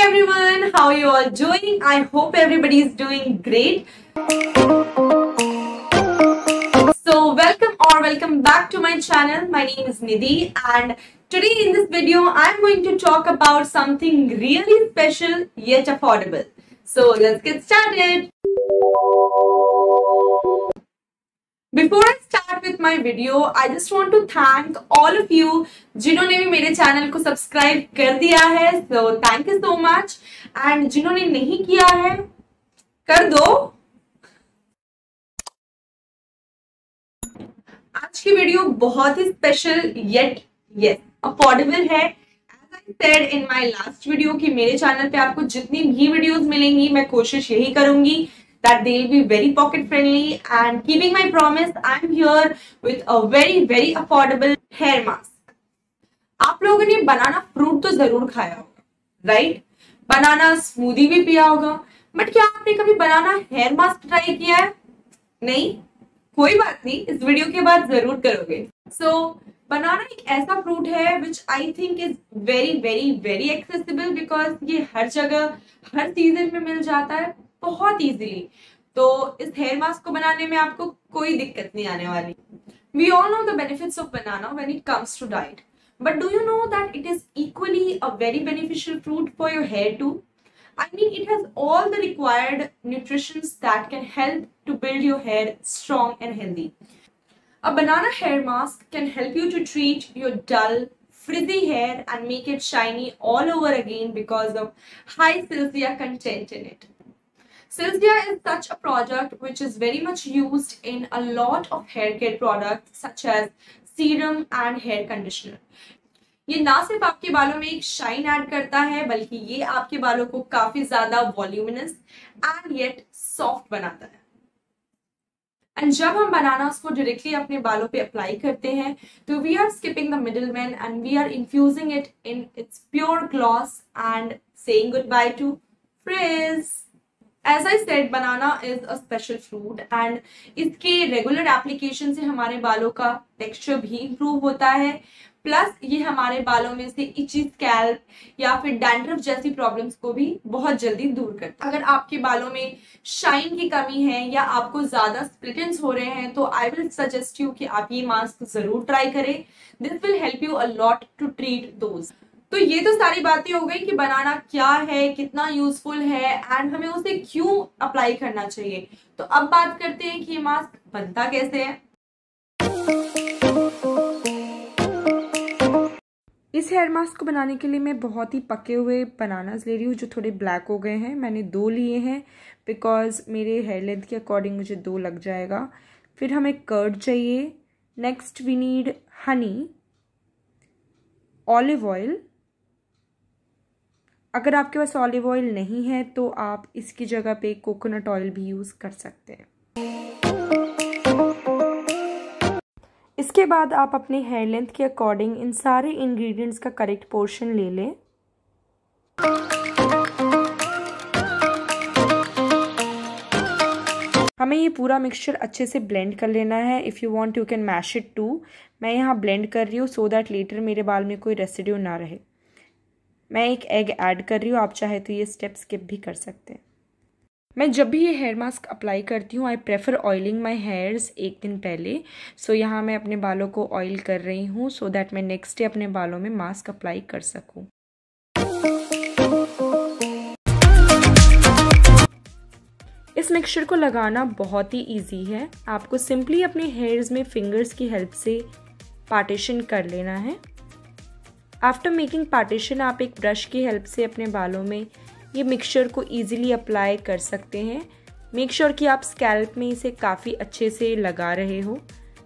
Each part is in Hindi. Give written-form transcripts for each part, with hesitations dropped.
everyone, how are you all doing? I hope everybody is doing great. So welcome back to my channel. My name is Nidhi and today in this video I'm going to talk about something really special yet affordable. So let's get started. Before I start with my video, I just want to thank all of you जिन्होंने भी मेरे चैनल को सब्सक्राइब कर दिया है. So thank you so much. And जिन्होंने नहीं किया है, कर दो. आज की वीडियो बहुत ही स्पेशल येट यस अफोर्डेबल है. As I said in my last video कि मेरे चैनल पे आपको जितनी भी वीडियोस मिलेंगी मैं कोशिश यही करूंगी that they'll be very pocket friendly, and keeping my promise, I'm here with a very affordable hair mask. आप लोगों ने बनाना फ्रूट तो जरूर खाया होगा, राइट? बनाना स्मूदी भी पिया होगा, बट क्या आपने कभी बनाना हेयर मास्क ट्राई किया है? नहीं? कोई बात नहीं, इस वीडियो के बाद जरूर करोगे. सो बनाना एक ऐसा फ्रूट है which I think is very accessible because ये हर जगह हर सीजन में मिल जाता है बहुत इजीली. तो इस हेयर मास्क को बनाने में आपको कोई दिक्कत नहीं आने वाली. We all know the benefits of banana when it comes to diet. But do you know that it is equally a very beneficial fruit for your hair too? I mean, it has all the required nutrients that can help to build your hair strong and healthy. A banana hair mask can help you to treat your dull, frizzy hair and make it shiny all over again because of high Silcia content in it. Silcia is such a product which is very much used in a lot of hair care products such as serum and hair conditioner. ये ना सिर्फ आपके बालों में एक शाइन ऐड करता है बल्कि ये आपके बालों को काफी ज्यादा वॉल्यूमिनस एंड येट सॉफ्ट बनाता है. एंड जब हम बनानास को डायरेक्टली अपने बालों पे अप्लाई करते हैं तो we are skipping the middle man and we are infusing it in its pure gloss and saying good bye to frizz. As I said, banana is a special fruit and इसके रेगुलर एप्लीकेशन से हमारे बालों का टेक्सचर भी इम्प्रूव होता है. प्लस ये हमारे बालों में से इची स्कैल्प या फिर डैंड्रफ जैसी प्रॉब्लम्स को भी बहुत जल्दी दूर करता है. अगर आपके बालों में शाइन की कमी है या आपको ज्यादा स्प्लिट एंड्स हो रहे हैं तो आई विल सजेस्ट यू कि आप ये मास्क जरूर ट्राई करें. This will help you a lot to treat those. तो ये तो सारी बातें हो गई कि बनाना क्या है, कितना यूजफुल है एंड हमें उसे क्यों अप्लाई करना चाहिए. तो अब बात करते हैं कि ये मास्क बनता कैसे है. इस हेयर मास्क को बनाने के लिए मैं बहुत ही पके हुए बनानास ले रही हूँ जो थोड़े ब्लैक हो गए हैं. मैंने 2 लिए हैं बिकॉज मेरे हेयर लेंथ के अकॉर्डिंग मुझे 2 लग जाएगा. फिर हमें कर्ड चाहिए. Next we need honey, olive oil. अगर आपके पास ऑलिव ऑयल नहीं है तो आप इसकी जगह पे कोकोनट ऑयल भी यूज़ कर सकते हैं. इसके बाद आप अपने हेयर लेंथ के अकॉर्डिंग इन सारे इंग्रेडिएंट्स का करेक्ट पोर्शन ले लें. हमें ये पूरा मिक्सचर अच्छे से ब्लेंड कर लेना है. If you want you can mash it too. मैं यहाँ ब्लेंड कर रही हूँ सो दैट लेटर मेरे बाल में कोई रेसिड्यू ना रहे. मैं एक एग ऐड कर रही हूँ, आप चाहे तो ये स्टेप स्किप भी कर सकते हैं. मैं जब भी ये हेयर मास्क अप्लाई करती हूँ I prefer oiling my hairs एक दिन पहले. सो यहाँ मैं अपने बालों को ऑयल कर रही हूँ सो दैट मैं नेक्स्ट डे अपने बालों में मास्क अप्लाई कर सकूँ. इस मिक्सचर को लगाना बहुत ही इजी है. आपको सिंपली अपने हेयर्स में फिंगर्स की हेल्प से पार्टीशन कर लेना है. आफ्टर मेकिंग पार्टीशन आप एक ब्रश की हेल्प से अपने बालों में ये मिक्सचर को इजीली अप्लाई कर सकते हैं. मेक श्योर कि आप स्कैल्प में इसे काफ़ी अच्छे से लगा रहे हो.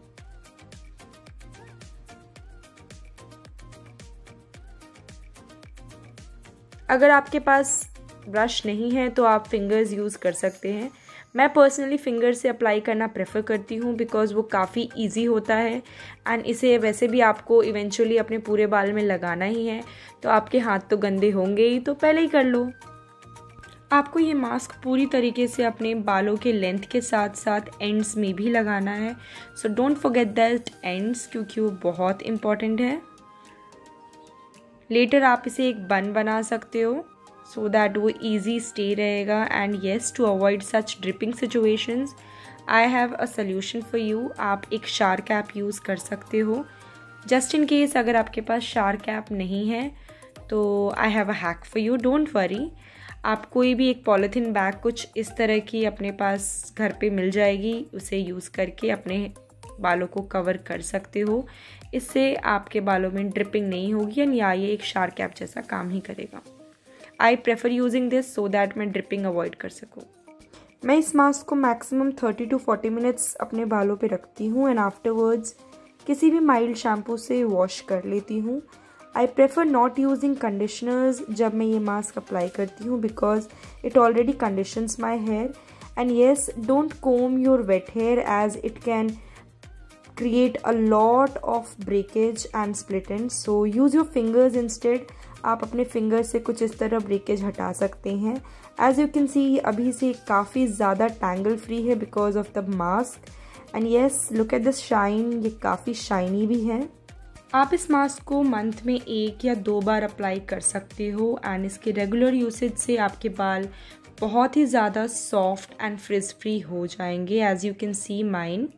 अगर आपके पास ब्रश नहीं है तो आप फिंगर्स यूज़ कर सकते हैं. मैं पर्सनली फिंगर से अप्लाई करना प्रेफर करती हूँ बिकॉज़ वो काफ़ी इजी होता है एंड इसे वैसे भी आपको इवेंचुअली अपने पूरे बाल में लगाना ही है तो आपके हाथ तो गंदे होंगे ही, तो पहले ही कर लो. आपको ये मास्क पूरी तरीके से अपने बालों के लेंथ के साथ साथ एंड्स में भी लगाना है. So don't forget that ends क्योंकि वो बहुत इम्पॉर्टेंट है. लेटर आप इसे एक बन बना सकते हो. सो दैट वो ईजी स्टे रहेगा। And yes, to avoid such dripping situations I have a solution for you. आप एक शार कैप यूज़ कर सकते हो। जस्ट इन केस अगर आपके पास शार कैप नहीं है तो I have a hack for you, don't worry. आप कोई भी एक पॉलीथीन बैग कुछ इस तरह की अपने पास घर पे मिल जाएगी, उसे यूज़ करके अपने बालों को कवर कर सकते हो। इससे आपके बालों में ड्रिपिंग नहीं होगी एंड या ये एक शार कैप जैसा काम ही करेगा। I prefer using this so that मैं ड्रिपिंग अवॉइड कर सकूँ। मैं इस मास्क को मैक्सिमम 30 to 40 मिनट्स अपने बालों पे रखती हूँ एंड आफ्टरवर्ड्स किसी भी माइल्ड शैम्पू से वॉश कर लेती हूँ। I prefer not using conditioners जब मैं ये मास्क अप्लाई करती हूँ because it already conditions my hair. And yes, don't comb your wet hair as it can create a lot of breakage and split ends, so use your fingers instead। आप अपने फिंगर से कुछ इस तरह ब्रेकेज हटा सकते हैं। एज यू कैन सी अभी से काफ़ी ज़्यादा टैंगल फ्री है because of the mask. And yes, look at this shine, ये काफ़ी शाइनी भी है। आप इस मास्क को मंथ में 1 या 2 बार अप्लाई कर सकते हो एंड इसके रेगुलर यूसेज से आपके बाल बहुत ही ज़्यादा सॉफ्ट एंड फ्रिज फ्री हो जाएंगे। As you can see mine,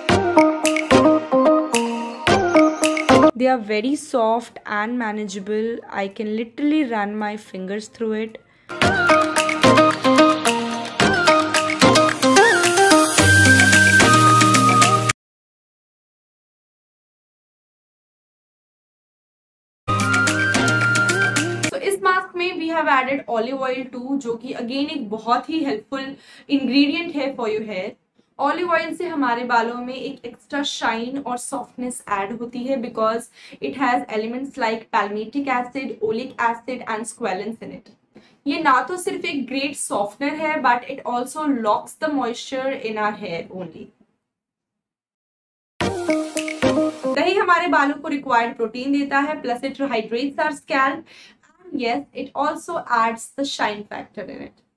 they are very soft and manageable. I can literally run my fingers through it. So इस मास्क में we have added olive oil too, जो कि again एक बहुत ही helpful ingredient है for your hair। Olive oil से हमारे बालों में एक एक्स्ट्रा शाइन और सॉफ्टनेस ऐड होती है because it has elements like palmitic acid, oleic acid and squalene in it. ये ना तो सिर्फ एक ग्रेट सॉफ्टनर है but it also locks the moisture in our hair only. दही हमारे बालों को रिक्वायर्ड प्रोटीन देता है, plus it hydrates our scalp and yes, it also adds the shine factor in it.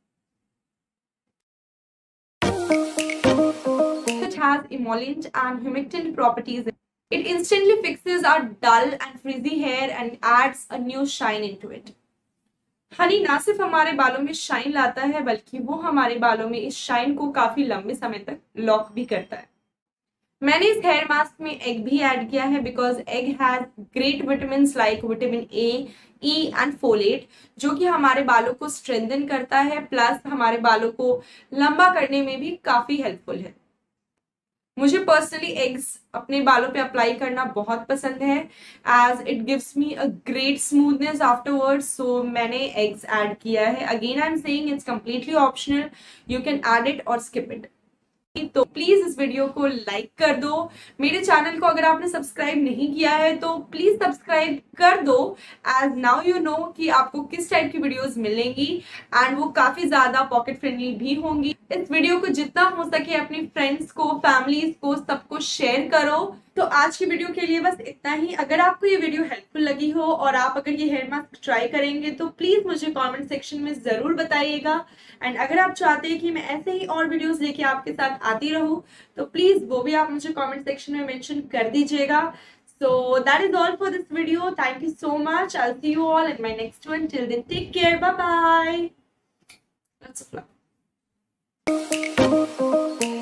Has emollient and humectant properties. It instantly fixes our dull and frizzy hair and adds a new shine into it. Honey ना सिर्फ हमारे बालों में शाइन लाता है बल्कि वो हमारे बालों में इस शाइन को काफी लंबे समय तक लॉक भी करता है। मैंने इस हेयर मास्क में एग भी ऐड किया है because egg has great vitamin like vitamin A, E and folate, जो कि हमारे बालों को स्ट्रेंथन करता है, प्लस हमारे बालों को लंबा करने में भी काफी हेल्पफुल है। मुझे पर्सनली एग्स अपने बालों पे अप्लाई करना बहुत पसंद है as it gives me a great smoothness afterwards, so मैंने एग्स ऐड किया है। Again I am saying it's completely optional, you can add it और स्किप इट। तो प्लीज इस वीडियो को लाइक कर दो। मेरे चैनल को अगर आपने सब्सक्राइब नहीं किया है तो प्लीज सब्सक्राइब कर दो एज नाउ यू नो कि आपको किस टाइप की वीडियोस मिलेंगी एंड वो काफी ज्यादा पॉकेट फ्रेंडली भी होंगी। इस वीडियो को जितना हो सके अपनी फ्रेंड्स को, फैमिलीज को, सबको शेयर करो। तो आज की वीडियो के लिए बस इतना ही। अगर आपको ये वीडियो हेल्पफुल लगी हो और आप अगर ये हेयर मास्क ट्राई करेंगे तो प्लीज मुझे कमेंट सेक्शन में जरूर बताइएगा। एंड अगर आप चाहते हैं कि मैं ऐसे ही और वीडियोस लेके आपके साथ आती रहूं तो प्लीज वो भी आप मुझे कमेंट सेक्शन में मेंशन कर दीजिएगा। So that is all for this video. Thank you so much. I'll see you all in my next one. Till then, take care. Bye bye. Lots of love.